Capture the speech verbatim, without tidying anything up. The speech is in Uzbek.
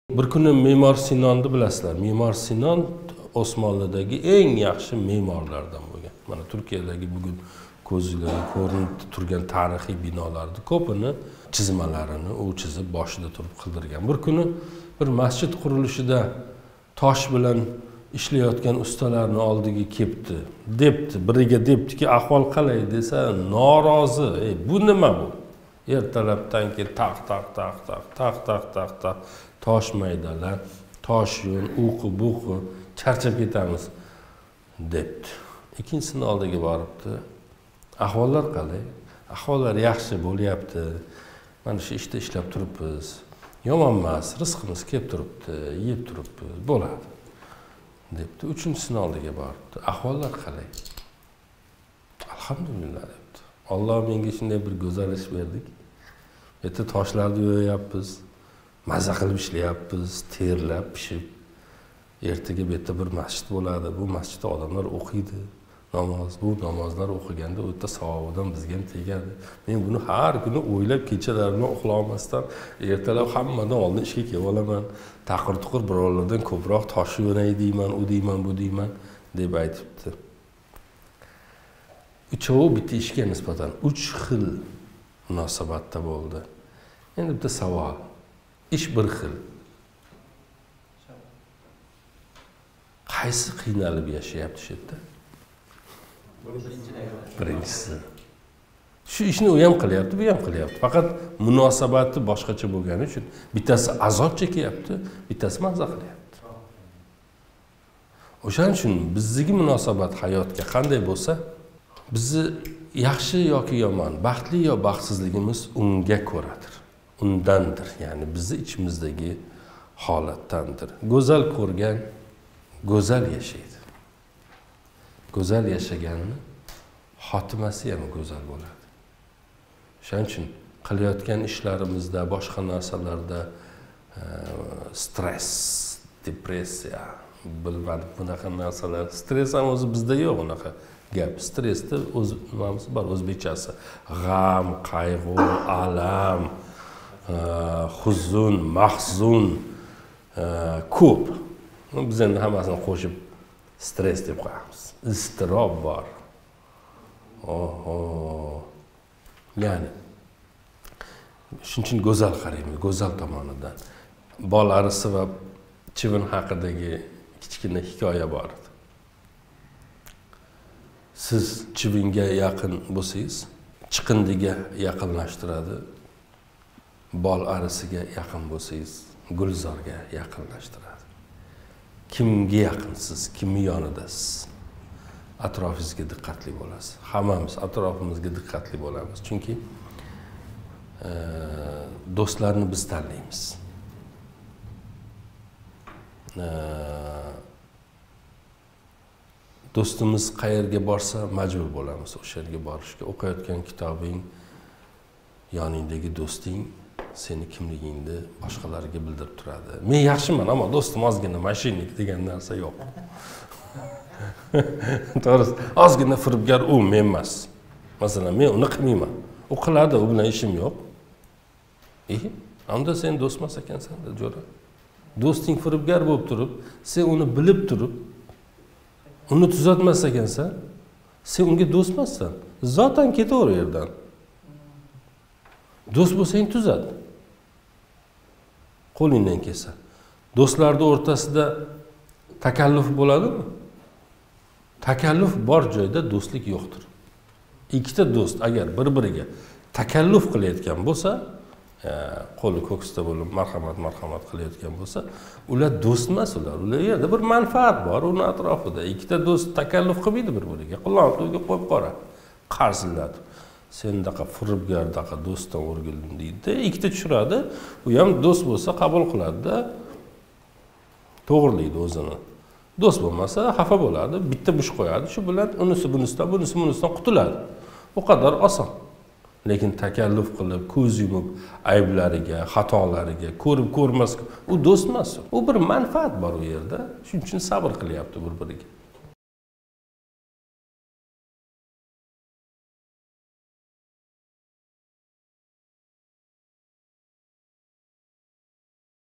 Bir kuni Me'mor Sinonni bilasizlar. Me'mor Sinon Osmonlidagi eng yaxshi me'morlardan bo'lgan. Mana Turkiyadagi bugun ko'zingizga ko'rinib turgan tarixiy binolarni ko'pini chizmalarini u chizib boshida turib qildirgan. Bir kuni bir masjid qurilishida tosh bilan ishlayotgan ustalarning oldiga kelibdi. Debdi, biriga debdiki, ahvol qalay desa, norozi. Ey, bu nima bu? Ertalabdan keyin taq taq taq taq taq taq taq taq tosh maydalar, tosh yo'l, o'qi buqi, charchab ketamiz debdi. Ikkinchisini oldiga boribdi. Ahvollar qalay? Ahvollar yaxshi bo'lyapti. Mana shu ishda ishlab turibmiz. Yomon emas, rizqimiz kelib turibdi, yeb turibmiz, bo'ladi debdi. Uchinchisini oldiga boribdi. Ahvollar qalay? Alhamdulillah debdi. Alloh menga shunday bir go'zal ish berdik. Bu yerda toshlarni yo'yapmiz, maza qilib ishlayapmiz, terlab, pishib. Ertaga bu yerda bir masjid bo'ladi. Bu masjidda odamlar o'qiydi. Namoz, bu namozlar o'qiganda o'ta savobidan bizga ham tegadi. Men buni har kuni o'ylab kechalarimni uxlamasdan ertalab hammadan oldin ishga kelib olaman. Taqir-tuqir birovlardan ko'proq tosh yo'nay deyman, u deyman, bu deyman deb aytibdi. Uchovi bitta ishga nisbatan uch xil munosabatda bo'ldi. Endi bitta savol. Ish bir xil. Qaysi qiynalib yashayapti shu yerda? Birinchisi. Shu ishni u ham qilyapti, bu ham qilyapti. Faqat munosabati boshqacha bo'lgani uchun bittasi azob chekyapti, bittasi maza qilyapti. O'shaning uchun bizdagi munosabat hayotga qanday bo'lsa, bizni yaxshi yoki yomon, baxtli yo baxtsizligimiz unga ko'radir. Undandir, ya'ni bizni ichimizdagi holatdandir. Go'zal ko'rgan go'zal yashaydi. Go'zal yashaganni xotimasi ham go'zal bo'ladi. Shuning uchun qilayotgan ishlarimizda, boshqa narsalarda stress, depressiya, bilmadim bunaqa narsalar, stress ham o'zi bizda yo'q unaqa gap. Stressda o'z nimamiz bor, o'zbekchasi. G'am, qayg'u, alam, huzun, mahzun ko'p. Biz endi hammasini qo'shib stress deb qo'yamiz. Iztirob bor. Oho. Ya'ni shuning uchun go'zal qaraymiz, go'zal tomonidan. Bol arisi va chivin haqidagi kichkina hikoya bor edi. Siz chivinga yaqin bo'lsangiz, chiqindiga yaqinlashtiradi. Bol arisiga yaqin bo'lsangiz, gulzorga yaqinlashtiradi. Kimga yaqinsiz, kimning yonidasiz? Atrofingizga diqqatli bo'lasiz. Hammamiz atrofimizga diqqatli bo'lamiz. Chunki e, do'stlarni biz tanlaymiz. E, do'stimiz qayerga borsa majbur bo'lamiz o'sha yerga borishga. O'qiyotgan kitobing, yoningdagi do'sting seni kimligingni boshqalarga bildirib turadi. Men yaxshiman, ammo do'stim ozgina mashinik degan narsa yo'q. To'g'risi, ozgina firibgar u, men emas. Masalan, men uni qilmayman. U qiladi, u bilan ishim yo'q. E, unda sen do'st emas ekansan-da, jo'ra. Do'sting firibgar bo'lib turib, sen uni bilib turib, uni tuzatmas ekansan, sen unga do'st emassan. Zotan ketaver u yerdan. Do'st bo'lsang tuzat. Qo'lingdan kelsa. Do'stlarning o'rtasida takalluf bo'ladimi? Takalluf bor joyda do'stlik yo'qdir. Ikkita do'st agar bir-biriga takalluf qilayotgan bo'lsa, qo'li ko'ksida bo'lib marhamat marhamat qilayotgan bo'lsa, ular do'st emas ular. Ular yerda bir manfaat bor uni atrofida. Ikkita do'st takalluf qilmaydi bir-biriga. Quloq to'yga qo'yib qora. Qarzillatib. Sen daqa firibgar daqa do'stdan o'rgildim deydi. Ikkita tushiradi. U ham do'st bo'lsa qabul qiladi-da. To'g'rilaydi o'zini. Do'st bo'lmasa xafa bo'ladi, bitta bush qo'yadi. Shu bilan unisi bunisidan, bunisi bunisidan qutuladi. Bu qadar oson. Lekin takalluf qilib, ko'z yumib, ayblariga, xatolariga, ko'rib ko'rmas, u do'st emas. U bir manfaat bor u yerda. Shuning uchun sabr qilyapti bir-biriga.